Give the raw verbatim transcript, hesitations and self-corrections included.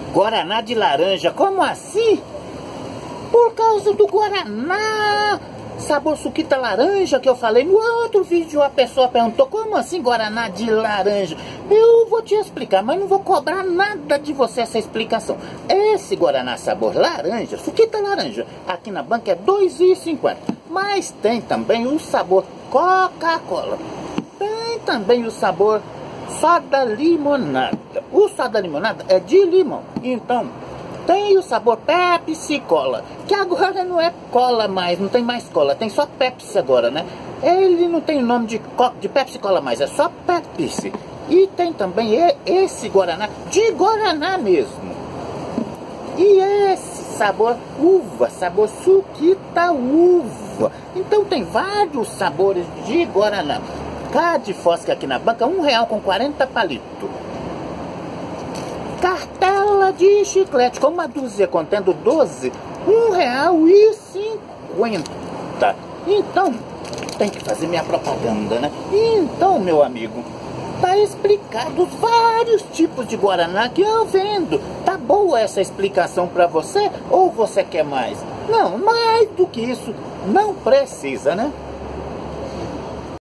Guaraná de laranja, como assim? Por causa do Guaraná sabor suquita laranja que eu falei no outro vídeo. A pessoa perguntou, como assim Guaraná de laranja? Eu vou te explicar, mas não vou cobrar nada de você essa explicação. Esse Guaraná sabor laranja, suquita laranja, aqui na banca é dois reais e cinquenta centavos. Mas tem também o sabor Coca-Cola. Tem também o sabor soda limonada. O soda limonada é de limão. Então, tem o sabor Pepsi Cola, que agora não é cola mais, não tem mais cola, tem só Pepsi agora, né? Ele não tem o nome de, de Pepsi Cola mais, é só Pepsi. E tem também esse Guaraná, de Guaraná mesmo. E esse sabor uva, sabor suquita uva. Então tem vários sabores de Guaraná. Cá de Fosca aqui na banca, um real com quarenta palitos. Cartela de chiclete com uma dúzia contendo doze, um real e cinquenta. Então, tem que fazer minha propaganda, né? Então, meu amigo, tá explicado os vários tipos de Guaraná que eu vendo. Tá boa essa explicação pra você ou você quer mais? Não, mais do que isso, não precisa, né?